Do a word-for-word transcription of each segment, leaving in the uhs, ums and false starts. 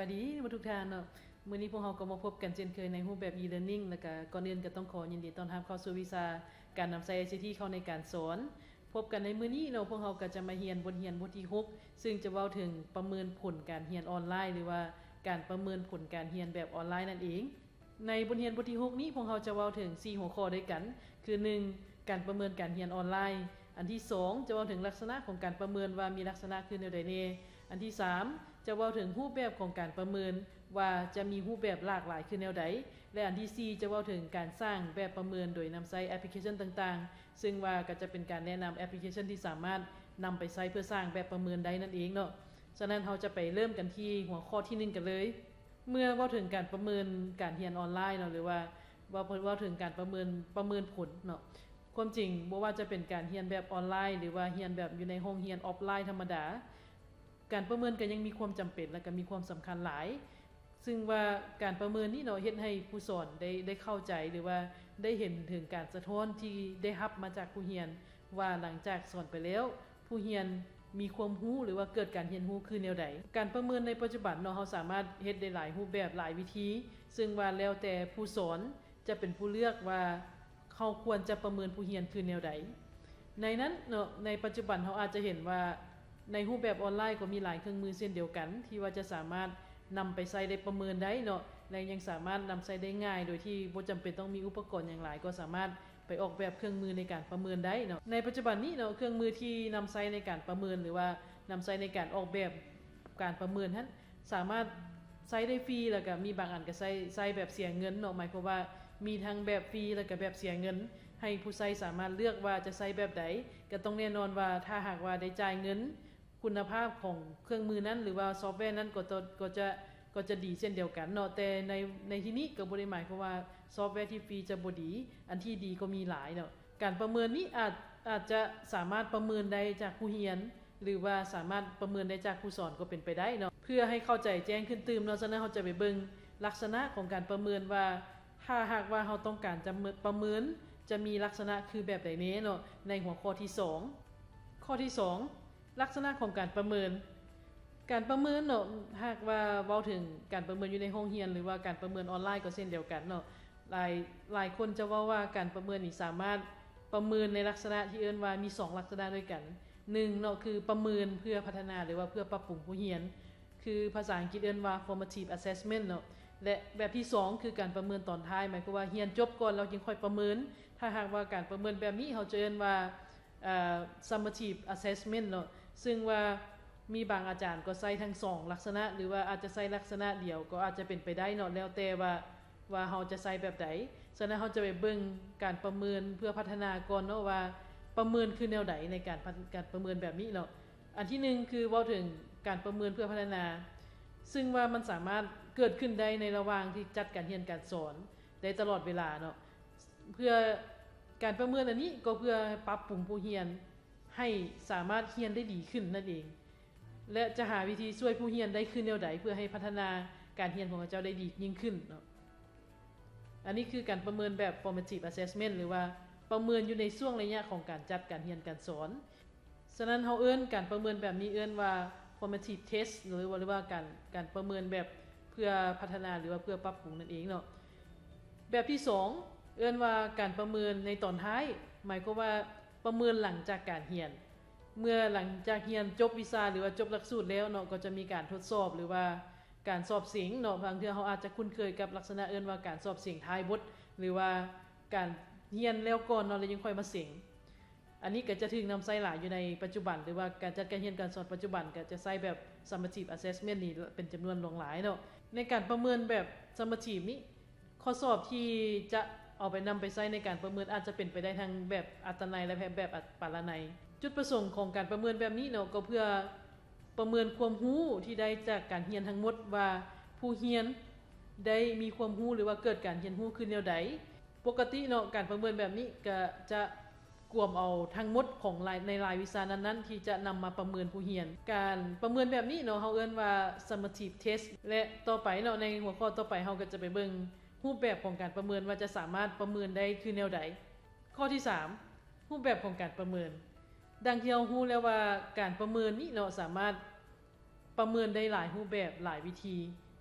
วัสดีทุกท่านเนาะมื้อนี้พวกเราก็มาพบกันเช่นเคยในรูปแบบ e-learning แล้วก็ก่อนอื่นก็ต้องขอยินดีต้อนรับเข้าสู่วิชาการนำใช้ ไอ ซี ที เข้าในการสอนพบกันในมื้อนี้เนาะพวกเราก็จะมาเรียนบทเรียนบทที่หกซึ่งจะเว้าถึงประเมินผลการเรียนออนไลน์หรือว่าการประเมินผลการเรียนแบบออนไลน์นั่นเองในบทเรียนบทที่หกนี้พวกเราจะเว้าถึงสี่หัวข้อด้วยกันคือหนึ่งการประเมินการเรียนออนไลน์อันที่สองจะเว้าถึงลักษณะของการประเมินว่ามีลักษณะคือแนวใดแน่อันที่สามจะเว้าถึงรูปแบบของการประเมินว่าจะมีรูปแบบหลากหลายคือแนวใดและอันที่สี่จะเว้าถึงการสร้างแบบประเมินโดยนำใช้แอปพลิเคชันต่างๆซึ่งว่าก็จะเป็นการแนะนำแอปพลิเคชันที่สามารถนำไปใช้เพื่อสร้างแบบประเมินได้นั่นเองเนาะฉะนั้นเราจะไปเริ่มกันที่หัวข้อที่หนึ่งกันเลยเมื่อเว้าถึงการประเมินการเรียนออนไลน์เนาะหรือว่าว่าเว้าถึงการประเมินประเมินผลเนาะความจริงบ่ว่าจะเป็นการเรียนแบบออนไลน์หรือว่าเรียนแบบอยู่ในห้องเรียนออฟไลน์ธรรมดาการประเมินก็ยังมีความจำเป็นและก็มีความสำคัญหลายซึ่งว่าการประเมินนี้เนาะเฮ็ดให้ผู้สอนได้ได้เข้าใจหรือว่าได้เห็นถึงการสะท้อนที่ได้รับมาจากผู้เรียนว่าหลังจากสอนไปแล้วผู้เรียนมีความรู้หรือว่าเกิดการเรียนรู้คือแนวใดการประเมินในปัจจุบันเนาะเฮาสามารถเฮ็ดได้หลายรูปแบบหลายวิธีซึ่งว่าแล้วแต่ผู้สอนจะเป็นผู้เลือกว่าเขาควรจะประเมินผู้เรียนคือแนวใดในนั้นเนาะในปัจจุบันเฮาอาจจะเห็นว่าในรูปแบบออนไลน์ก็มีหลายเครื่องมือเช่นเดียวกันที่ว่าจะสามารถนำไปใช้ได้ประเมินได้เนาะและยังสามารถนำใช้ได้ง่ายโดยที่บ่จำเป็นต้องมีอุปกรณ์อย่างหลายก็สามารถไปออกแบบเครื่องมือในการประเมินได้เนาะในปัจจุบันนี้เนาะเครื่องมือที่นำใช้ในการประเมินหรือว่านำใช้ในการออกแบบการประเมินนั้นสามารถใช้ได้ฟรีแล้วก็มีบางอันก็ใช้ใช้แบบเสียเงินเนาะหมายความว่ามีทั้งแบบฟรีแล้วก็แบบเสียเงินให้ผู้ใช้สามารถเลือกว่าจะใช้แบบใดก็ต้องแน่นอนว่าถ้าหากว่าได้จ่ายเงินคุณภาพของเครื่องมือนั้นหรือว่าซอฟต์แวร์นั้นก็ก็จะก็จะดีเช่นเดียวกันเนาะแต่ในในที่นี้ก็บ่ได้หมายความว่าซอฟต์แวร์ที่ฟรีจะบ่ดีอันที่ดีก็มีหลายเนาะการประเมินนี้อาจอาจจะสามารถประเมินได้จากผู้เรียนหรือว่าสามารถประเมินได้จากผู้สอนก็เป็นไปได้เนาะเพื่อให้เข้าใจแจ้งขึ้นตื่มเนาะฉะนั้นเราจะไปเบิ่งลักษณะของการประเมินว่าถ้าหากว่าเราต้องการจะประเมินจะมีลักษณะคือแบบใดแน่เนาะในหัวข้อที่สองข้อที่สองลักษณะของการประเมินการประเมินเนาะหากว่าเว้าถึงการประเมินอยู่ในห้องเรียนหรือว่าการประเมินออนไลน์ก็เช่นเดียวกันเนาะหลายหลายคนจะเว้าว่าการประเมินนี่สามารถประเมินในลักษณะที่เอิ้นว่ามีสองลักษณะด้วยกันหนึ่งเนาะคือประเมินเพื่อพัฒนาหรือว่าเพื่อปรับปรุงผู้เรียนคือภาษาอังกฤษเอิ้นว่า formative assessment เนาะและแบบที่สองคือการประเมินตอนท้ายหมายความว่าเรียนจบก่อนแล้วจึงค่อยประเมินถ้าหากว่าการประเมินแบบนี้เฮาจะเอิ้นว่าเอ่อ summative assessment เนาะซึ่งว่ามีบางอาจารย์ก็ใช้ทั้งสองลักษณะหรือว่าอาจจะใช้ลักษณะเดียวก็อาจจะเป็นไปได้เนาะแล้วแต่ว่าว่าเฮาจะใช้แบบใดฉะนั้นเฮาจะไปเบิ่งการประเมินเพื่อพัฒนาก่อนเนาะว่าประเมินคือแนวใดในการการประเมินแบบนี้เนาะอันที่หนึ่งคือเว้าถึงการประเมินเพื่อพัฒนาซึ่งว่ามันสามารถเกิดขึ้นได้ในระหว่างที่จัดการเรียนการสอนได้ตลอดเวลาเนาะเพื่อการประเมินอันนี้ก็เพื่อปรับปรุงผู้เรียนให้สามารถเรียนได้ดีขึ้นนั่นเองและจะหาวิธีช่วยผู้เรียนได้ขึ้นแนวใดเพื่อให้พัฒนาการเรียนของเขาเจ้าได้ดียิ่งขึ้นเนาะอันนี้คือการประเมินแบบ formative assessment หรือว่าประเมินอยู่ในช่วงระยะของการจัดการเรียนการสอนฉะนั้นเฮาเอิ้นการประเมินแบบนี้เอิ้นว่า formative test หรือว่าหรือว่าการการประเมินแบบเพื่อพัฒนาหรือว่าเพื่อปรับปรุงนั่นเองเนาะแบบที่สองเอิ้นว่าการประเมินในตอนท้ายหมายความว่าประเมินหลังจากการเรียนเมื่อหลังจากเรียนจบวิชาหรือว่าจบหลักสูตรแล้วเนาะก็จะมีการทดสอบหรือว่าการสอบเสียงเนาะบางเทื่อเฮาอาจจะคุ้นเคยกับลักษณะเอิ้นว่าการสอบเสียงท้ายบทหรือว่าการเรียนแล้วก่อนเนาะแล้วยังค่อยมาเสียงอันนี้ก็จะถึงนำใช้หลายอยู่ในปัจจุบันหรือว่าการจัดการเรียนการสอนปัจจุบันก็จะใช้แบบ summative assessment นี่เป็นจำนวนหลายเนาะในการประเมินแบบ summative นี้ข้อสอบที่จะเอาไปนำไปใช้ในการประเมินอาจจะเป็นไปได้ทั้งแบบอัตนัยและแบบปารนัยจุดประสงค์ของการประเมินแบบนี้เนาะก็เพื่อประเมินความรู้ที่ได้จากการเรียนทั้งหมดว่าผู้เรียนได้มีความรู้หรือว่าเกิดการเรียนรู้ขึ้นแนวใดปกติเนาะการประเมินแบบนี้ก็จะกวมเอาทั้งหมดของรายในรายวิชานั้นๆที่จะนำมาประเมินผู้เรียนการประเมินแบบนี้เนาะเฮาเอิ้นว่า summative test และต่อไปเนาะในหัวข้อต่อไปเฮาก็จะไปเบิ่งรูปแบบของการประเมินว่าจะสามารถประเมินได้คือแนวใดข้อที่สามรูปแบบของการประเมินดังที่เรารู้แล้วว่าการประเมินนี้เนาะสามารถประเมินได้หลายรูปแบบหลายวิธี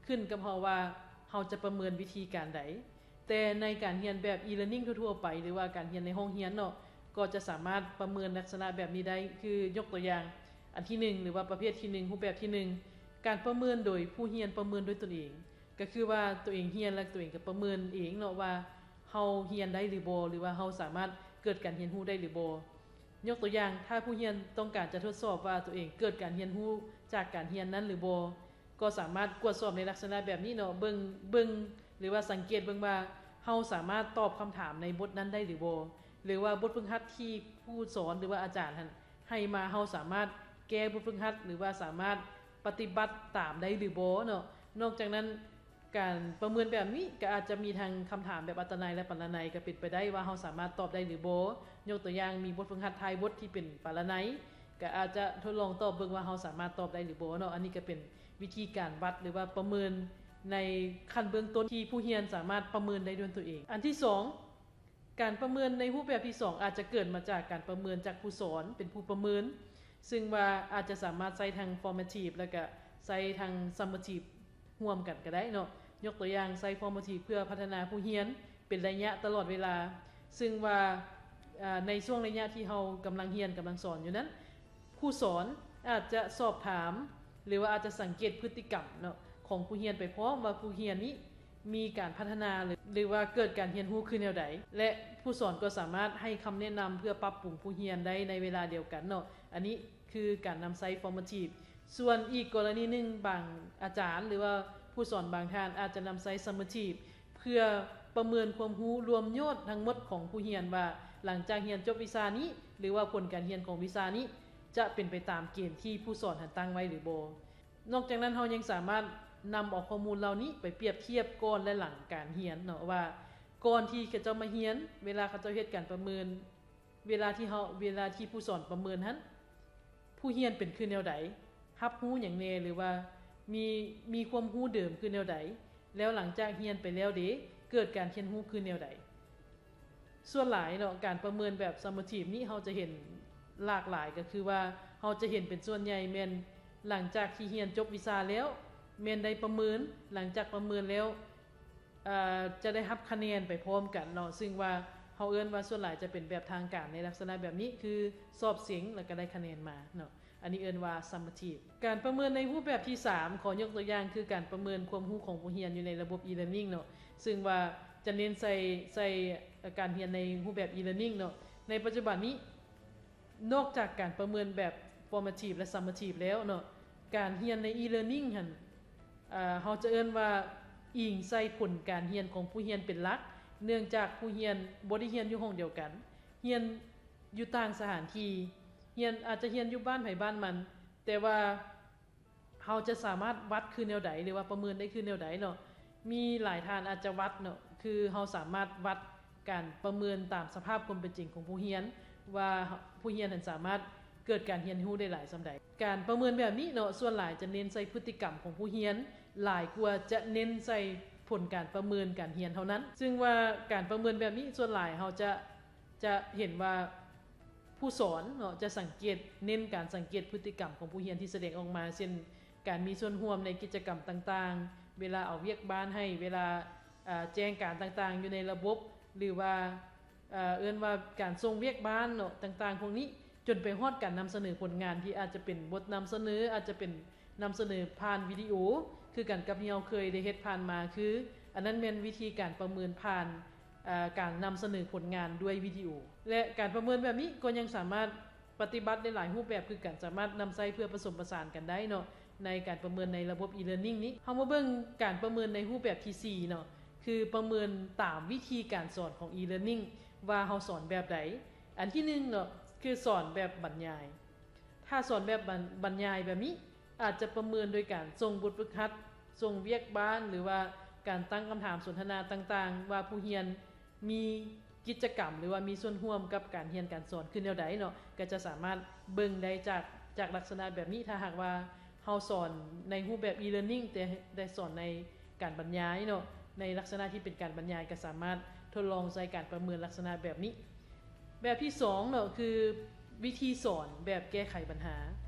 ขึ้นกับเฮาว่าเฮาจะประเมินวิธีการใดแต่ในการเรียนแบบ e-learning ทั่วๆไปหรือว่าการเรียนในห้องเรียนเนาะก็จะสามารถประเมินลักษณะแบบนี้ได้คือยกตัวอย่างอันที่หนึ่งหรือว่าประเภทที่หนึ่งรูปแบบที่หนึ่งการประเมินโดยผู้เรียนประเมินด้วยตนเองก็คือว่าตัวเองเรียนแล้วตัวเองก็ประเมินเองเนาะว่าเฮาเรียนได้หรือบ่หรือว่าเฮาสามารถเกิดการเรียนรู้ได้หรือบ่ยกตัวอย่างถ้าผู้เรียนต้องการจะทดสอบว่าตัวเองเกิดการเรียนรู้จากการเรียนนั้นหรือบ่ก็สามารถตรวจสอบในลักษณะแบบนี้เนาะเบิ่งเบิ่งหรือว่าสังเกตเบิ่งว่าเฮาสามารถตอบคำถามในบทนั้นได้หรือบ่หรือว่าบทฝึกหัดที่ผู้สอนหรือว่าอาจารย์ท่านให้มาเฮาสามารถแก้บทฝึกหัดหรือว่าสามารถปฏิบัติตามได้หรือบ่เนาะนอกจากนั้นการประเมินแบบนี้ก็อาจจะมีทางคำถามแบบอัตนัยและปรนัยก็เป็นไปได้ว่าเฮาสามารถตอบได้หรือบ่ยกตัวอย่างมีบทฝึกหัดท้ายบทที่เป็นปรนัยก็อาจจะทดลองตอบเบิ่งว่าเฮาสามารถตอบได้หรือบ่เนาะอันนี้ก็เป็นวิธีการวัดหรือว่าประเมินในขั้นเบื้องต้นที่ผู้เรียนสามารถประเมินได้ด้วยตัวเองอันที่สองการประเมินในรูปแบบที่สองอาจจะเกิดมาจากการประเมินจากผู้สอนเป็นผู้ประเมินซึ่งว่าอาจจะสามารถใช้ทาง formative แล้วก็ใช้ทาง summative ร่วมกันก็ได้เนาะยกตัวอย่างใช้ formative เพื่อพัฒนาผู้เรียนเป็นระยะตลอดเวลาซึ่งว่าในช่วงระยะที่เฮากำลังเรียนกำลังสอนอยู่นั้นผู้สอนอาจจะสอบถามหรือว่าอาจจะสังเกตพฤติกรรมเนาะของผู้เรียนไปพร้อมว่าผู้เรียนนี้มีการพัฒนาหรือว่าเกิดการเรียนรู้ขึ้นแนวใดและผู้สอนก็สามารถให้คำแนะนำเพื่อปรับปรุงผู้เรียนได้ในเวลาเดียวกันเนาะอันนี้คือการนำใช้ formative ส่วนอีกกรณีนึงบางอาจารย์หรือว่าผู้สอนบางท่านอาจจะนำใช้ summative เพื่อประเมินความรู้รวมยอดทั้งหมดของผู้เรียนว่าหลังจากเรียนจบวิชานี้หรือว่าผลการเรียนของวิชานี้จะเป็นไปตามเกณฑ์ที่ผู้สอนตั้งไว้หรือบ่นอกจากนั้นเรายังสามารถนำเอาข้อมูลเหล่านี้ไปเปรียบเทียบก่อนและหลังการเรียนเนาะว่าก่อนที่เขาจะมาเรียนเวลาเขาจะเฮ็ดการประเมินเวลาที่เฮาเวลาที่ผู้สอนประเมินหั่นผู้เรียนเป็นคือแนวใดรับรู้หยังแน่หรือว่ามีมีความรู้เดิมคือแนวใดแล้วหลังจากเรียนไปแล้วเด้เกิดการเรียนรู้คือแนวใดส่วนหลายเนาะการประเมินแบบ summative นี้เฮาจะเห็นหลากหลายก็คือว่าเฮาจะเห็นเป็นส่วนใหญ่แม่นหลังจากที่เรียนจบวิชาแล้วแม่นได้ประเมินหลังจากประเมินแล้วอ่าจะได้รับคะแนนไปพร้อมกันเนาะซึ่งว่าเฮาเอิ้นว่าส่วนหลายจะเป็นแบบทางการในลักษณะแบบนี้คือสอบเสียงแล้วก็ได้คะแนนมาเนาะอันนี้เอิ้นว่า summative การประเมินในรูปแบบที่สามขอยกตัวอย่างคือการประเมินความรู้ของผู้เรียนอยู่ในระบบ e-learning เนาะซึ่งว่าจะเน้นใส่ใส่การเรียนในรูปแบบ e-learning เนาะในปัจจุบันนี้นอกจากการประเมินแบบ formative และ summative แล้วเนาะการเรียนใน e-learning หั่นอ่าเฮาจะเอิ้นว่าอิงใส่ผลการเรียนของผู้เรียนเป็นหลักเนื่องจากผู้เรียนบ่ได้เรียนอยู่ห้องเดียวกันเรียนอยู่ต่างสถานที่เรียนอาจจะเรียนอยู่บ้านไผบ้านมันแต่ว่าเฮาจะสามารถวัดคือแนวใดหรือว่าประเมินได้คือแนวใดเนาะมีหลายทางอาจจะวัดเนาะคือเฮาสามารถวัดการประเมินตามสภาพความเป็นจริงของผู้เรียนว่าผู้เรียนนั้นสามารถเกิดการเรียนรู้ได้หลายส่ำใดการประเมินแบบนี้เนาะส่วนหลายจะเน้นใส่พฤติกรรมของผู้เรียนหลายกว่าจะเน้นใส่ผลการประเมินการเรียนเท่านั้นซึ่งว่าการประเมินแบบนี้ส่วนหลายเฮาจะจะเห็นว่าผู้สอนเนาะจะสังเกตเน้นการสังเกตพฤติกรรมของผู้เรียนที่แสดงออกมาเช่นการมีส่วนร่วมในกิจกรรมต่างๆเวลาเอาเวียกบ้านให้เวลาแจ้งการต่างๆอยู่ในระบบหรือว่าเอ่อเอิ้นว่าการส่งเวียกบ้านเนาะต่างๆพวกนี้จนไปฮอดการนำเสนอผลงานที่อาจจะเป็นบทนำเสนออาจจะเป็นนำเสนอผ่านวิดีโอคือกันกับที่เราเคยได้เฮ็ดผ่านมาคืออันนั้นเป็นวิธีการประเมินผ่านการนำเสนอผลงานด้วยวิดีโอและการประเมินแบบนี้ก็ยังสามารถปฏิบัติได้หลายรูปแบบคือกันสามารถนำใช้เพื่อผสมผสานกันได้เนาะในการประเมินในระบบ e-learning นี้เฮามาเบิ่งการประเมินในรูปแบบที่สี่เนาะคือประเมินตามวิธีการสอนของ e-learning ว่าเฮาสอนแบบใดอันที่หนึ่งเนาะคือสอนแบบบรรยายถ้าสอนแบบบรรยายแบบนี้อาจจะประเมินโดยการส่งบทฝึกหัดส่งเวียกบ้านหรือว่าการตั้งคำถามสนทนาต่างๆว่าผู้เรียนมีกิจกรรมหรือว่ามีส่วนร่วมกับการเรียนการสอนขึ้นแนวใดเนาะก็จะสามารถเบิ่งได้จากจากลักษณะแบบนี้ถ้าหากว่าเฮาสอนในรูปแบบ e-learning แต่ได้สอนในการบรรยายเนาะในลักษณะที่เป็นการบรรยายก็สามารถทดลองใช้การประเมินลักษณะแบบนี้แบบที่สองเนาะคือวิธีสอนแบบแก้ไขปัญหา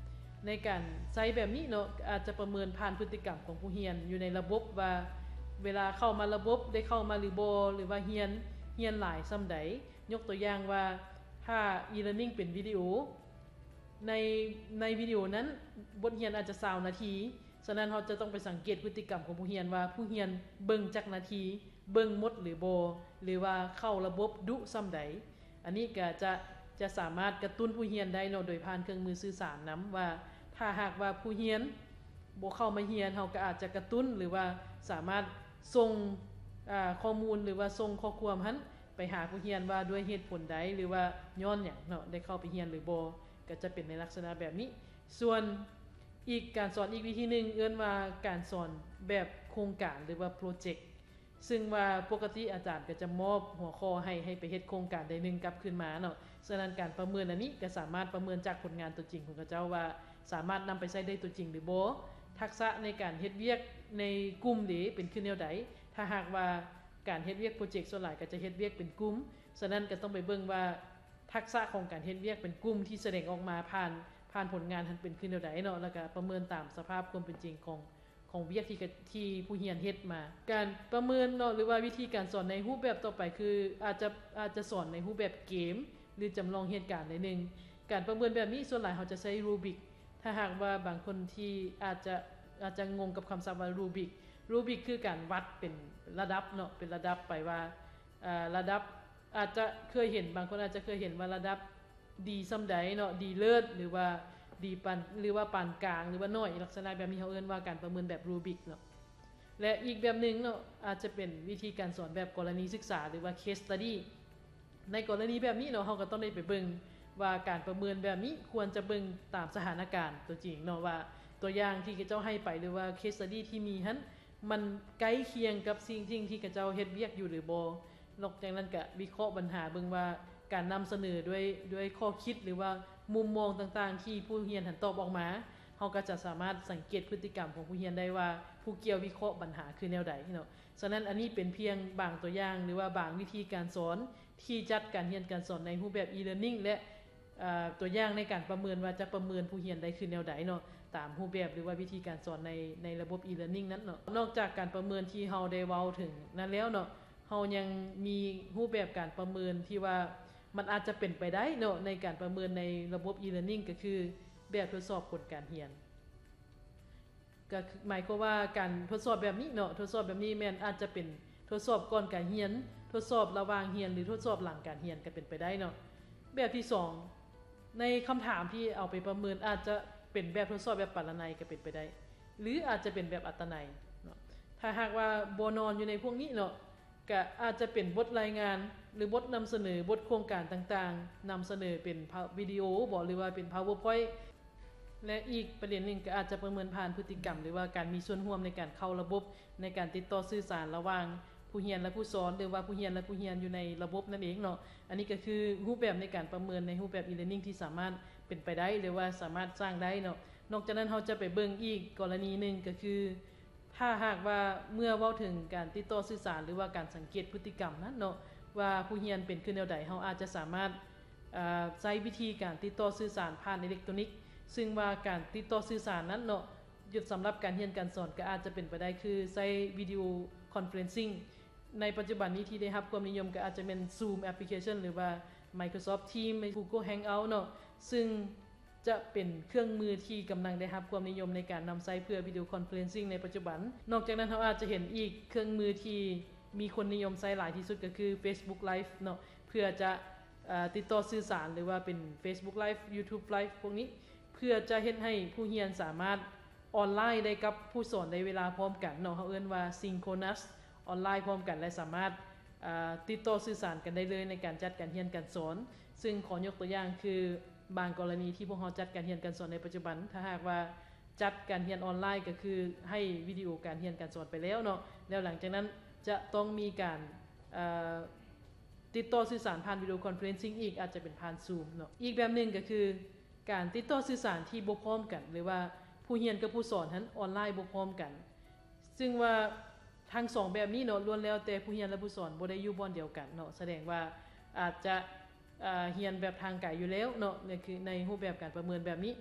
ในการใช้แบบนี้เนาะอาจจะประเมินผ่านพฤติกรรมของผู้เรียนอยู่ในระบบว่าเวลาเข้ามาระบบได้เข้ามาหรือบ่หรือว่าเรียนเรียนหลายส่ำใดยกตัวอย่างว่าถ้า e-learning เป็นวิดีโอในในวิดีโอนั้นบทเรียนอาจจะยี่สิบนาทีฉะนั้นเราจะต้องไปสังเกตพฤติกรรมของผู้เรียนว่าผู้เรียนเบิ่งจักนาทีเบิ่งหมดหรือบ่หรือว่าเข้าระบบดุส่ำใดอันนี้ก็จะจะสามารถกระตุ้นผู้เรียนได้เนาะโดยผ่านเครื่องมือสื่อสารนําว่าถ้าหากว่าผู้เรียนบ่เข้ามาเรียนเฮาก็อาจจะกระตุ้นหรือว่าสามารถส่งอ่าข้อมูลหรือว่าส่งข้อความหั้นไปหาผู้เรียนว่าด้วยเหตุผลใดหรือว่าย้อนหยังเนาะได้เข้าไปเรียนหรือบ่ก็จะเป็นในลักษณะแบบนี้ส่วนอีกการสอนอีกวิธีนึงเอิ้นว่าการสอนแบบโครงการหรือว่าโปรเจกต์ซึ่งว่าปกติอาจารย์ก็จะมอบหัวข้อให้ให้ไปเฮ็ดโครงการใดนึงกลับขึ้นมาเนาะฉะนั้นการประเมินอันนี้ก็สามารถประเมินจากผลงานตัวจริงของเขาเจ้าว่าสามารถนําไปใช้ได้ตัวจริงหรือบ่ทักษะในการเฮ็ดเวียกในกลุ่มนี้เป็นคือแนวใดถ้าหากว่าการเฮ็ดเวียกโปรเจกต์ส่วนหลายก็จะเฮ็ดเวียกเป็นกลุ่มฉะนั้นก็ต้องไปเบิ่งว่าทักษะของการเฮ็ดเวียกเป็นกลุ่มที่แสดงออกมาผ่านผ่านผลงานนั้นเป็นคือแนวใดเนาะแล้วก็ประเมินตามสภาพความเป็นจริงของของเวียกที่ที่ผู้เรียนเฮ็ดมาการประเมินเนาะหรือว่าวิธีการสอนในรูปแบบต่อไปคืออาจจะอาจจะสอนในรูปแบบเกมหรือจำลองเหตุการณ์ใดนึงการประเมินแบบนี้ส่วนหลายเขาจะใช้รูบิกถ้าหากว่าบางคนที่อาจจะอาจจะงงกับคําศัพท์ว่ารูบิกรูบิกคือการวัดเป็นระดับเนาะเป็นระดับไปว่าอ่าระดับอาจจะเคยเห็นบางคนอาจจะเคยเห็นว่าระดับดีส่ำใดเนาะดีเลิศหรือว่าดีปานหรือว่าปานกลางหรือว่าน้อยลักษณะแบบนี้เขาเอิ้นว่าการประเมินแบบรูบิกเนาะและอีกแบบนึงเนาะอาจจะเป็นวิธีการสอนแบบกรณีศึกษาหรือว่า case study ในกรณีแบบนี้เนาะเฮาก็ต้องได้ไปเบิ่งว่าการประเมินแบบนี้ควรจะเบิ่งตามสถานการณ์ตัวจริงเนาะว่าตัวอย่างที่เขาเจ้าให้ไปหรือว่า case study ที่มีหั้นมันใกล้เคียงกับสิ่งจริงที่เขาเจ้าเฮ็ดเวียกอยู่หรือบ่นอกจากนั้นก็วิเคราะห์ปัญหาเบิ่งว่าการนําเสนอด้วยด้วยข้อคิดหรือว่ามุมมองต่างๆที่ผู้เรียนหันตอบออกมาเฮาก็จะสามารถสังเกตพฤติกรรมของผู้เรียนได้ว่าผู้เกี่ยววิเคราะห์ปัญหาคือแนวใดเนาะฉะนั้นอันนี้เป็นเพียงบางตัวอย่างหรือว่าบางวิธีการสอนที่จัดการเรียนการสอนในรูปแบบ e-learning และอ่าตัวอย่างในการประเมินว่าจะประเมินผู้เรียนได้คือแนวใดเนาะตามรูปแบบหรือว่าวิธีการสอนในในระบบ e-learning นั้นเนาะนอกจากการประเมินที่เฮาได้เว้าถึงนั้นแล้วเนาะเฮายังมีรูปแบบการประเมินที่ว่ามันอาจจะเป็นไปได้เนาะในการประเมินในระบบ e-learning ก็คือแบบทดสอบผลการเรียนก็หมายความว่าการทดสอบแบบนี้เนาะทดสอบแบบนี้แม่นอาจจะเป็นทดสอบก่อนการเรียนทดสอบระหว่างเรียนหรือทดสอบหลังการเรียนก็เป็นไปได้เนาะแบบที่สองในคําถามที่เอาไปประเมินอาจจะเป็นแบบทดสอบแบบปรนัยก็เป็นไปได้หรืออาจจะเป็นแบบอัตนัยเนาะถ้าหากว่าบ่นอนอยู่ในพวกนี้เนาะก็อาจจะเป็นบทรายงานหรือบทนําเสนอบทโครงการต่างๆนําเสนอเป็นวิดีโอบ่หรือว่าเป็น PowerPoint และอีกประเด็นนึงก็อาจจะประเมินผ่านพฤติกรรมหรือว่าการมีส่วนร่วมในการเข้าระบบในการติดต่อสื่อสารระหว่างผู้เรียนและผู้สอนหรือว่าผู้เรียนและผู้เรียนอยู่ในระบบนั่นเองเนาะอันนี้ก็คือรูปแบบในการประเมินในรูปแบบ e-learning ที่สามารถเป็นไปได้หรือว่าสามารถสร้างได้เนาะนอกจากนั้นเฮาจะไปเบิ่งอีกกรณีนึงก็คือถ้าหากว่าเมื่อเว้าถึงการติดต่อสื่อสารหรือว่าการสังเกตพฤติกรรมนั้นเนาะว่าผู้เรียนเป็นคือแนวใดเฮาอาจจะสามารถอ่าใช้วิธีการติดต่อสื่อสารผ่านอิเล็กทรอนิกส์ซึ่งว่าการติดต่อสื่อสารนั้นเนาะยุดสําหรับการเรียนการสอนก็อาจจะเป็นไปได้คือใช้วิดีโอคอนเฟอเรนซิ่งในปัจจุบันนี้ที่ได้รับความนิยมก็อาจจะเป็น Zoom application หรือว่า Microsoft Teams Google Hangout เนาะซึ่งจะเป็นเครื่องมือที่กําลังได้รับความนิยมในการนําใช้เพื่อวิดีโอคอนเฟอเรนซิ่งในปัจจุบันนอกจากนั้นเราอาจจะเห็นอีกเครื่องมือที่มีคนนิยมใช้หลายที่สุดก็คือ Facebook Live เนาะเพื่อจะอ่าติดต่อสื่อสารหรือว่าเป็น Facebook Live YouTube Live พวกนี้เพื่อจะเฮ็ดให้ผู้เรียนสามารถออนไลน์ได้กับผู้สอนในเวลาพร้อมกันเนาะเฮาเอิ้นว่า Synchronous ออนไลน์พร้อมกันและสามารถอ่าติดต่อสื่อสารกันได้เลยในการจัดการเรียนการสอนซึ่งขอยกตัวอย่างคือบางกรณีที่พวกเราจัดการเรียนการสอนในปัจจุบันถ้าหากว่าจัดการเรียนออนไลน์ก็คือให้วิดีโอการเรียนการสอนไปแล้วเนาะแล้วหลังจากนั้นจะต้องมีการเอ่อติดต่อสื่อสารผ่านวิดีโอคอนเฟอเรนซิ่งอีกอาจจะเป็นผ่าน Zoom เนาะอีกแบบนึงก็คือการติดต่อสื่อสารที่บ่พร้อมกันหรือว่าผู้เรียนกับผู้สอนนั้นออนไลน์บ่พร้อมกันซึ่งว่าทั้งสองแบบนี้เนาะล้วนแล้วแต่ผู้เรียนและผู้สอนบ่ได้อยู่บ่อนเดียวกันเนาะแสดงว่าอาจจะอ่าเรียนแบบทางไกลอยู่แล้วเนาะนี่คือในรูปแบบการประเมินแบบนี้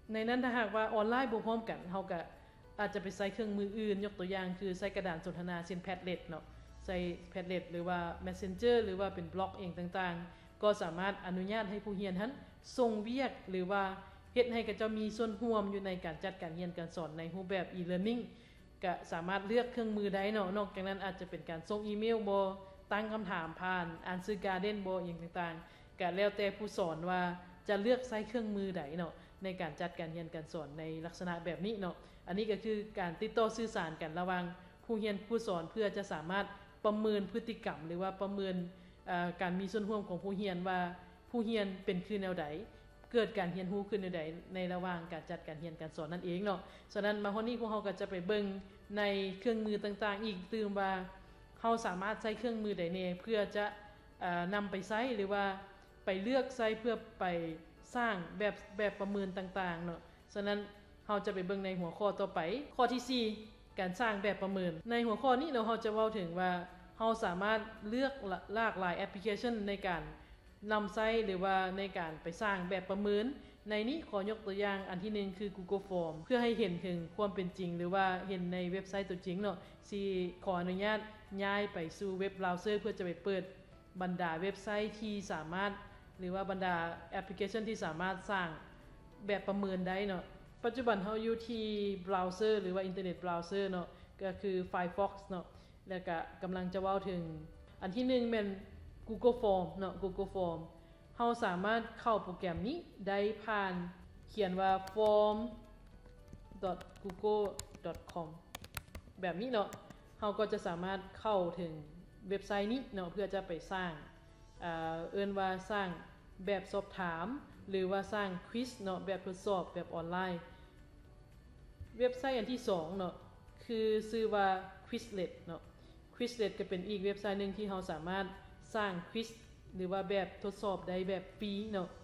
ในนั้นถ้าหากว่าออนไลน์บ่พร้อมกันเฮาก็อาจจะไปใช้เครื่องมืออื่นยกตัวอย่างคือใช้กระดานสนทนาเช่น Padlet เนาะใช้ Padlet หรือว่า Messenger หรือว่าเป็นบล็อกเองต่างๆก็สามารถอนุญาตให้ผู้เรียนนั้นส่งเวียกหรือว่าเฮ็ดให้กับเจ้ามีส่วนร่วมอยู่ในการจัดการเรียนการสอนในรูปแบบ e-learning ก็สามารถเลือกเครื่องมือใดเนาะนอกจากนั้นอาจจะเป็นการส่งอีเมลบ่ตั้งคำถามผ่าน Answer Garden บ่อย่างต่างๆก็แล้วแต่ผู้สอนว่าจะเลือกใช้เครื่องมือใดเนาะในการจัดการเรียนการสอนในลักษณะแบบนี้เนาะอันนี้ก็คือการติดต่อสื่อสารกันระหว่างผู้เรียนผู้สอนเพื่อจะสามารถประเมินพฤติกรรมหรือว่าประเมินการมีส่วนร่วมของผู้เรียนว่าผู้เรียนเป็นคือแนวใดเกิดการเรียนรู้ขึ้นในใดในระหว่างการจัดการเรียนการสอนนั่นเองเนาะฉะนั้นมาวันนี้พวกเราก็จะไปเบิ่งในเครื่องมือต่างๆอีกตื่มว่าเฮาสามารถใช้เครื่องมือใดแน่เพื่อจะนำไปใช้หรือว่าไปเลือกใช้เพื่อไปสร้างแบบแบบประเมินต่างๆเนาะฉะนั้นเฮาจะไปเบิ่งในหัวข้อต่อไปข้อที่สี่การสร้างแบบประเมินในหัวข้อนี้เนาะเฮาจะเว้าถึงว่าเฮาสามารถเลือกหลากหลายแอปพลิเคชันในการนำใช้หรือว่าในการไปสร้างแบบประเมินในนี้ขอยกตัวอย่างอันที่หนึ่งคือ Google Form เพื่อให้เห็นถึงความเป็นจริงหรือว่าเห็นในเว็บไซต์ตัวจริงเนาะสิขออนุญาตย้ายไปสู่เว็บเบราว์เซอร์เพื่อจะไปเปิดบรรดาเว็บไซต์ที่สามารถหรือว่าบรรดาแอปพลิเคชันที่สามารถสร้างแบบประเมินได้เนาะปัจจุบันเฮาอยู่ที่เบราว์เซอร์หรือว่าอินเทอร์เน็ตเบราว์เซอร์เนาะก็คือ Firefox เนาะแล้วก็กำลังจะเว้าถึงอันที่หนึ่งแม่น Google Form เนาะ Google Form เฮาสามารถเข้าโปรแกรมนี้ได้ผ่านเขียนว่า form ดอท กูเกิล ดอท คอม แบบนี้เนาะเฮาก็จะสามารถเข้าถึงเว็บไซต์นี้เนาะเพื่อจะไปสร้างเอ่อเอิ้นว่าสร้างแบบสอบถามหรือว่าสร้างควิซเนาะแบบทดสอบแบบออนไลน์เว็บไซต์อันที่สองเนาะคือชื่อว่า Quizlet เนาะ Quizlet ก็เป็นอีกเว็บไซต์นึงที่เฮาสามารถสร้างควิซหรือว่าแบบทดสอบได้แบบฟรีเนาะ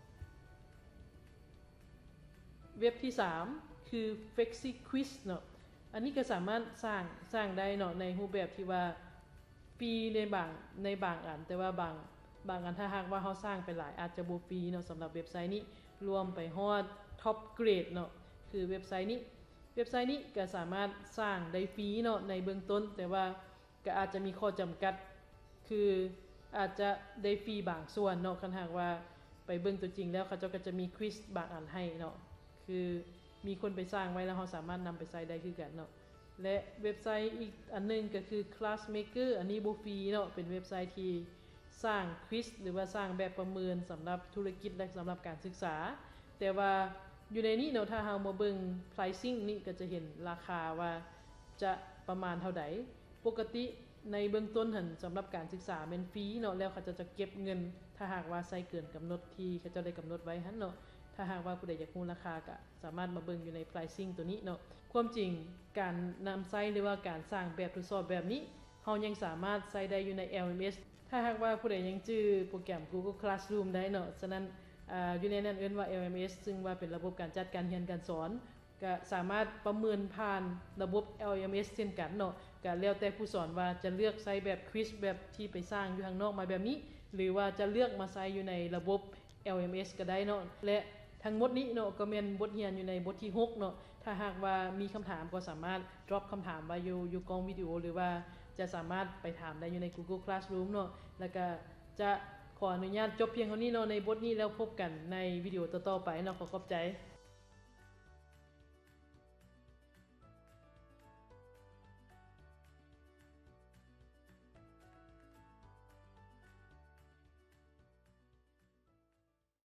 เว็บที่สามคือ Flexi Quiz เนาะอันนี้ก็สามารถสร้างสร้างได้เนาะในรูปแบบที่ว่าฟรีในบางในบางอันแต่ว่าบางบางอันถ้าหากว่าเฮาสร้างไปหลายอาจจะบ่ฟรีเนาะสำหรับเว็บไซต์นี้รวมไปฮอด Top Grade เนาะคือเว็บไซต์นี้เว็บไซต์นี้ก็สามารถสร้างได้ฟรีเนาะในเบื้องต้นแต่ว่าก็อาจจะมีข้อจำกัดคืออาจจะได้ฟรีบางส่วนเนาะคันหากว่าไปเบิ่งตัวจริงแล้วเขาเจ้าก็จะมีควิซบางอันให้เนาะคือมีคนไปสร้างไว้แล้วเราสามารถนำไปใช้ได้คือกันเนาะและเว็บไซต์อีกอันนึงก็คือ Classmaker อันนี้บ่ฟรีเนาะเป็นเว็บไซต์ที่สร้างควิซหรือว่าสร้างแบบประเมินสำหรับธุรกิจและสำหรับการศึกษาแต่ว่าอยู่ในนี้เนาะถ้าเรามาเบิ่ง pricing นี่ก็จะเห็นราคาว่าจะประมาณเท่าใดปกติในเบื้องต้นหั่นสำหรับการศึกษาแม่นฟรีเนาะแล้วเขาจะจะเก็บเงินถ้าหากว่าใช้เกินกำหนดที่เขาจะได้กำหนดไว้หั่นเนาะถ้าหากว่าผู้ใดอยากรู้ราคาก็สามารถมาเบิ่งอยู่ใน pricing ตัวนี้เนาะความจริงการนำใช้หรือว่าการสร้างแบบทดสอบแบบนี้เฮายังสามารถใช้ได้อยู่ใน แอล เอ็ม เอส ถ้าหากว่าผู้ใดยังชื่อโปรแกรม Google Classroom ได้เนาะฉะนั้นอ่าอยู่ในนั้นเอิ้นว่า แอล เอ็ม เอส ซึ่งว่าเป็นระบบการจัดการเรียนการสอนก็สามารถประเมินผ่านระบบ แอล เอ็ม เอส เช่นกันเนาะก็แล้วแต่ผู้สอนว่าจะเลือกใช้แบบควิซแบบที่ไปสร้างอยู่ข้างนอกมาแบบนี้หรือว่าจะเลือกมาใช้อยู่ในระบบ แอล เอ็ม เอส ก็ได้เนาะและทั้งหมดนี้เนาะก็แม่นบทเรียนอยู่ในบทที่หกเนาะถ้าหากว่ามีคำถามก็สามารถ drop คำถามไว้อยู่อยู่กล้องวิดีโอหรือว่าจะสามารถไปถามได้อยู่ใน Google Classroom เนาะแล้วก็จะขออนุญาตจบเพียงเท่านี้เนาะในบทนี้แล้วพบกันในวิดีโอต่อๆไปเนาะขอขอบใจ